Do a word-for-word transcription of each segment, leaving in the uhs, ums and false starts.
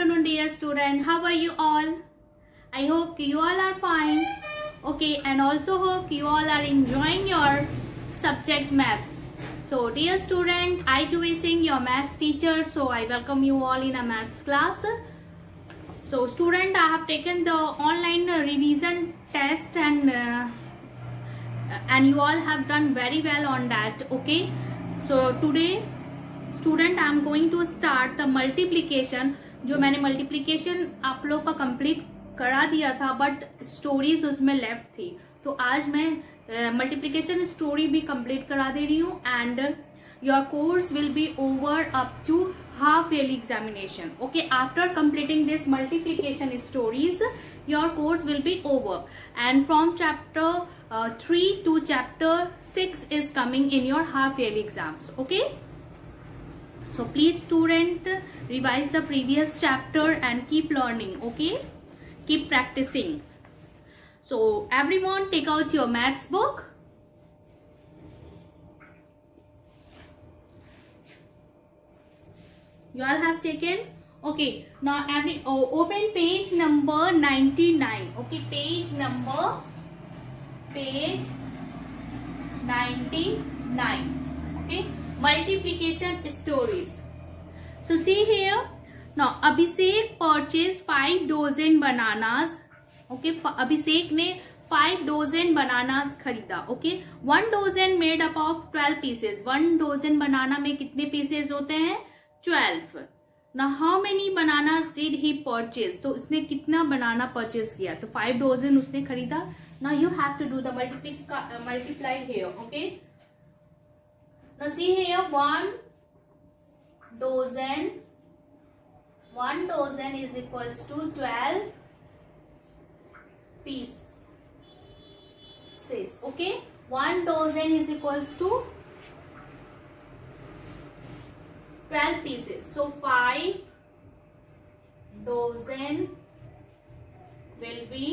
afternoon, dear student. How are you all? I hope you all are fine. Okay, and also hope you all are enjoying your subject maths. So, dear student, I Juvi Singh, your maths teacher. So, I welcome you all in a maths class. So, student, I have taken the online revision test and uh, and you all have done very well on that. Okay, so today student I am going to start the multiplication. जो मैंने multiplication आप लोग का complete करा दिया था but stories उसमें left थी, तो आज मैं मल्टीप्लीकेशन स्टोरी भी कंप्लीट करा दे रही हूँ and your course will be over up to half yearly examination. Okay, after completing this multiplication stories your course will be over, and from chapter uh, three to chapter six is coming in your half yearly exams. Okay, so please student revise the previous chapter and keep learning. Okay, keep practicing. So everyone take out your maths book. You all have taken? Okay, now every oh, open page number ninety-nine. Okay, page number page ninety-nine. Okay, multiplication stories. So see here. Now Abhishek purchased five dozen bananas. Okay, Abhishek ने five dozen bananas खरीदा. Okay, one dozen made up of twelve pieces. One dozen banana में कितने pieces होते हैं? twelve. Now how many bananas did he purchase? तो इसने कितना बनाना purchase किया? तो five dozen उसने खरीदा. Now you have to do the multiply uh, multiply here. Okay. Now see here, one dozen. One dozen is equals to twelve pieces. Okay. One dozen is equals to twelve pieces. So five dozen will be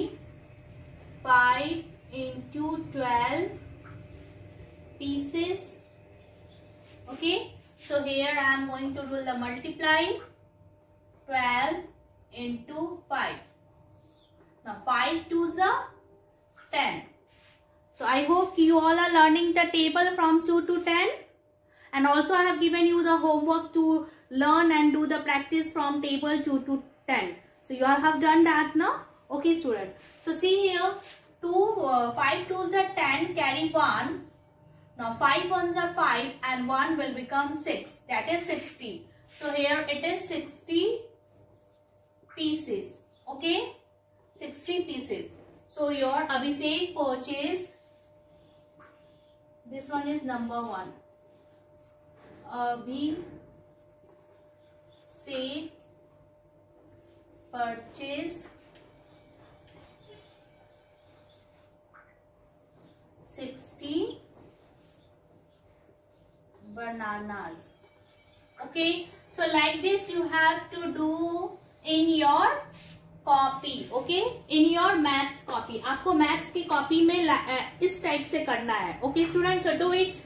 five into twelve pieces. Okay, so here I am going to do the multiply. Twelve into five. Now five twos are ten. So I hope you all are learning the table from two to ten. And also I have given you the homework to learn and do the practice from table two to ten. So you all have done that now? Okay student. So see here, two, uh, five twos are ten, carry one. Now five ones are five and one will become six. That is sixty. So here it is sixty pieces. Okay? sixty pieces. So your Abhishek purchase, this one is number one. अभी से purchase sixty bananas. Okay, so like this you have to do in your copy. Okay, in your maths copy. आपको maths की copy में इस type से करना है. Okay students, so do it.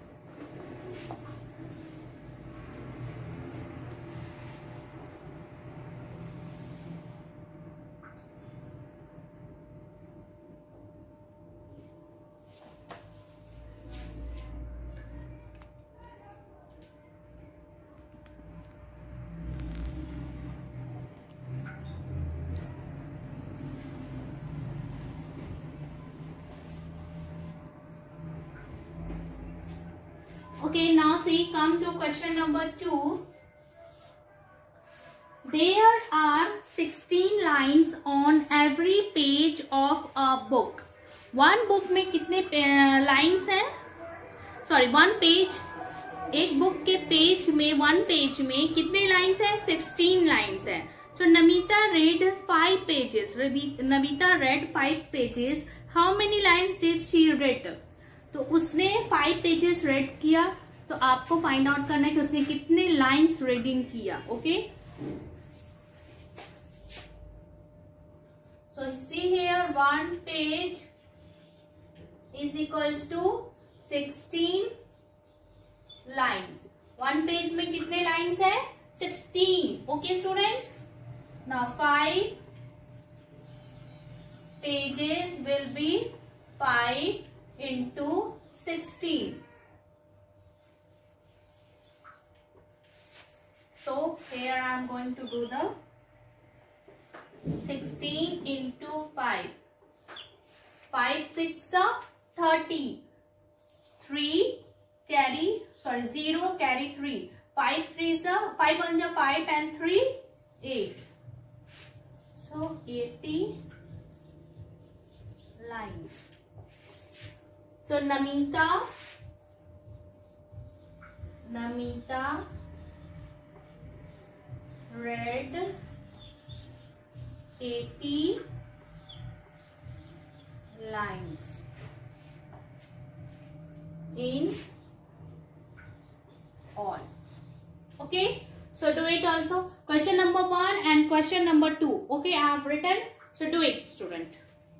Okay, now see, come to question number two. There are sixteen lines on every page of a book. One book में कितने lines हैं? Sorry, one page. एक book के page में, one page में कितने lines हैं? sixteen lines हैं. So Namita read five pages. Namita read five pages. How many lines did she read? तो उसने फाइव पेजेस रेड किया, तो आपको फाइंड आउट करना है कि उसने कितने लाइंस रीडिंग किया. Okay, so see here one page is equals to sixteen lines. One page में कितने लाइंस है? Sixteen. Okay student, Now five pages will be five into sixteen. So here I am going to do the sixteen into five. five six are thirty. three carry, sorry, zero carry three. five threes are, five ones are five and three, eight. So eighty lines. So Namita, Namita read eighty lines in all. Okay, so do it also. Question number one and question number two. Okay, I have written. So do it, student.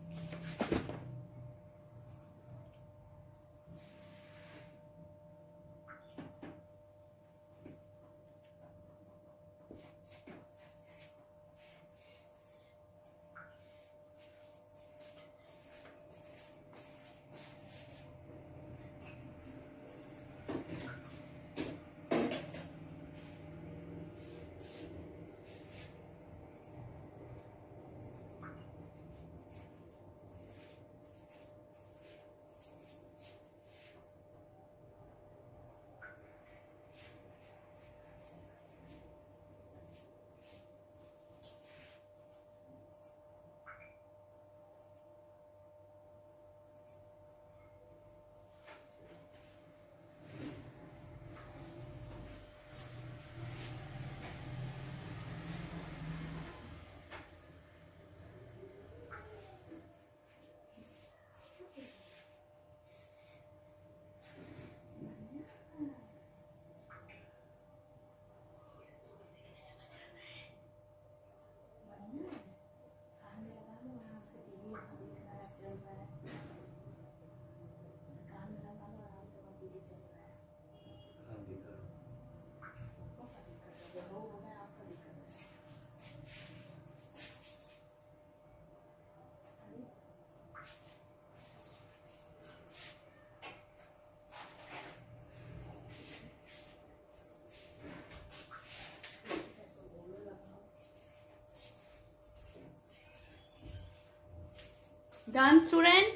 Done, student?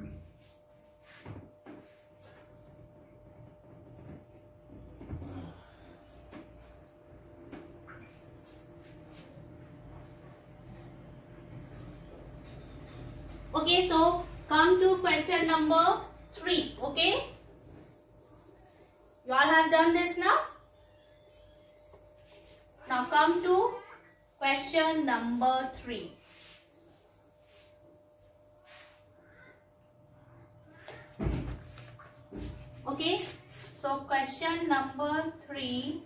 Okay, so come to question number three. Okay, you all have done this now. Now come to question number three. Okay, so question number three.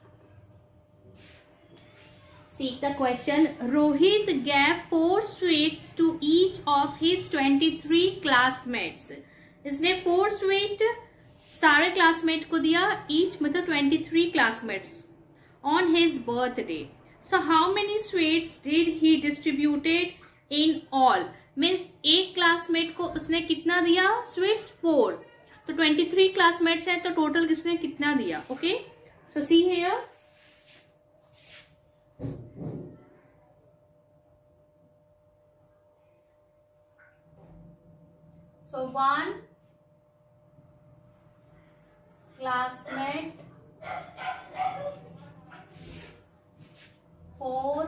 See the question. Rohit gave four sweets to each of his twenty-three classmates. इसने four sweet सारे classmate को दिया. Each मतलब twenty-three classmates on his birthday. So how many sweets did he distributed in all? Means एक classmate को उसने कितना दिया? Sweets four. तो twenty-three classmates हैं तो total किसने कितना दिया? Okay, so see here. So one classmate, four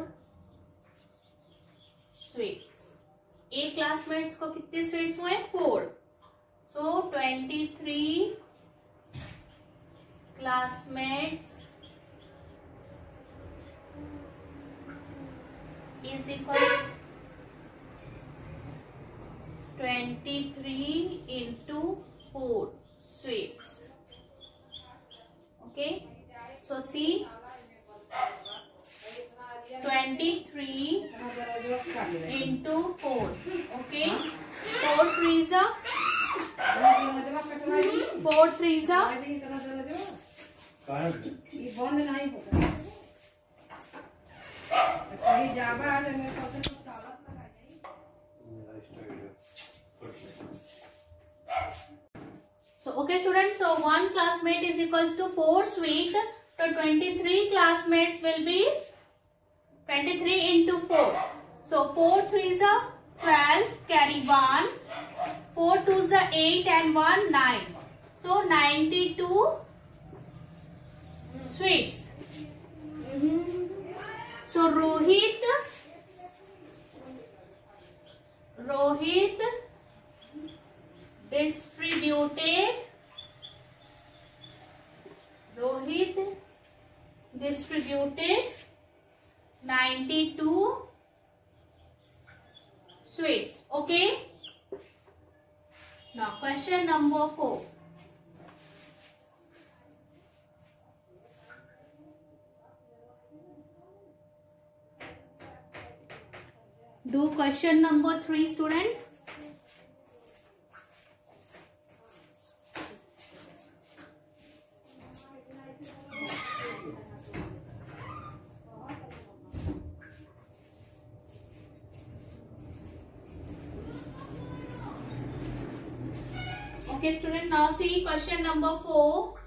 sweets. एक classmates को कितने sweets हुए? Four. So twenty-three classmates is equal to twenty-three into four sweets. Okay, so see, twenty-three into four. Okay, four threes are four threes are So okay students, so one classmate is equals to four sweet. So twenty-three classmates will be twenty-three into four. So four threes are twelve, carry one. four twos are eight and one nine. So ninety-two sweets. So Rohit, Rohit distributed, Rohit distributed ninety-two sweets. Okay. Now question number four. Do question number three, student. Okay, student, now see question number four.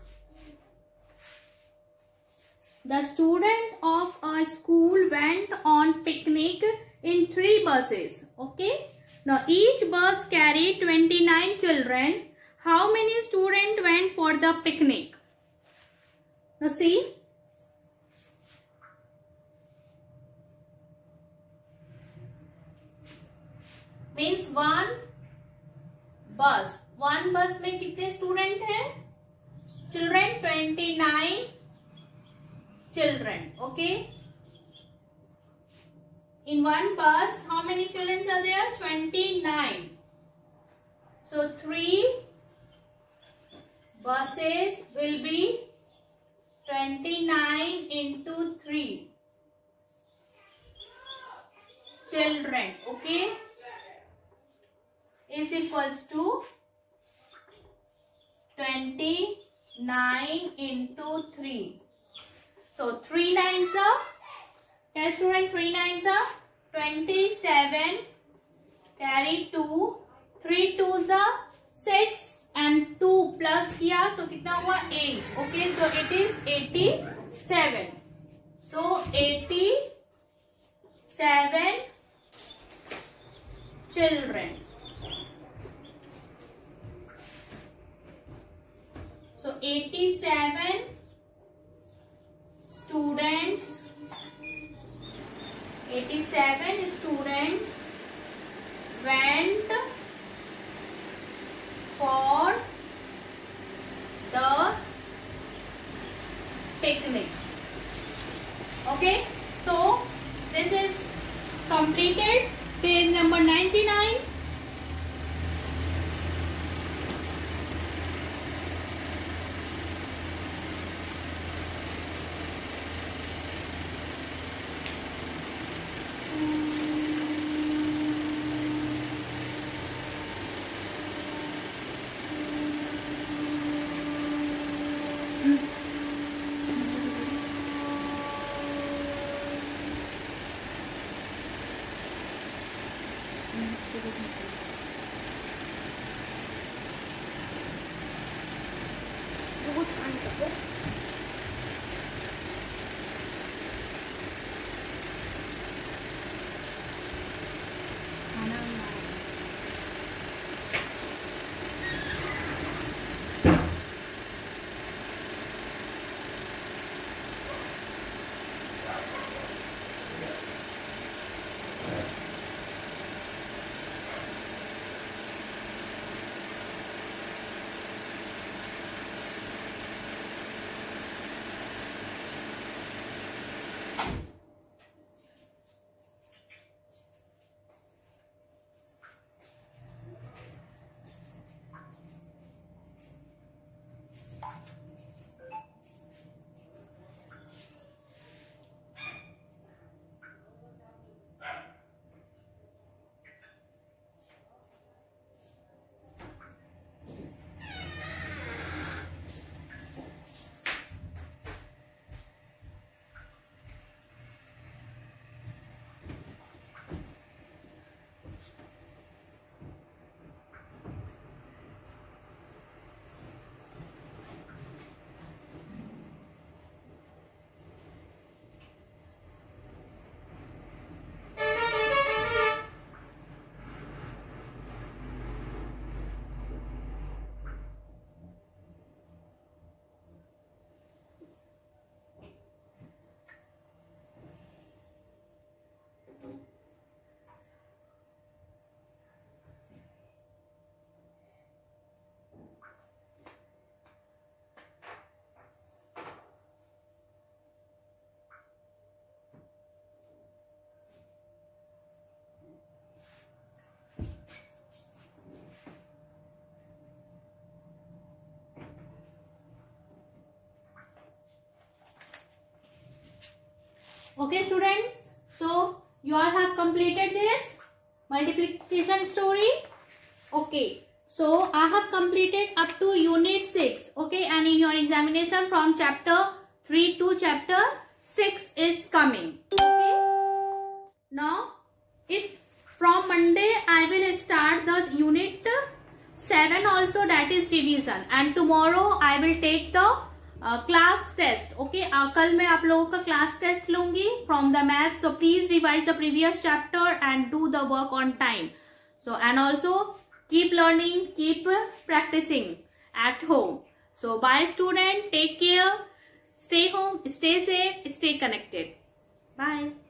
The student of a school went on picnic in three buses. Okay. Now each bus carried twenty-nine children. How many students went for the picnic? Now see. Means one bus. One bus में कितने student हैं? Children twenty-nine children. Okay. In one bus, how many children are there? twenty-nine. So three buses will be twenty-nine into three children. Okay. Is equals to twenty-nine into three. So three nines are, tell student, three nines are twenty-seven, carry two, three twos are six and two plus किया तो कितना हुआ eight. Okay, so it is eighty-seven. So eighty-seven children. So eighty-seven students, eighty-seven students went for the picnic. Okay, so this is completed. Page number ninety-nine. Thank you. Okay student, so you all have completed this multiplication story. Okay, so I have completed up to unit six. Okay, and in your examination from chapter three to chapter six is coming. Okay, now if from Monday I will start the unit seven also, that is division, and tomorrow I will take the uh, class test. Okay, uh, कल मैं आप लोगों का class test लूंगी from the math. So please revise the previous chapter and do the work on time. So and also keep learning, keep practicing at home. So bye student, take care, stay home, stay safe, stay connected. Bye.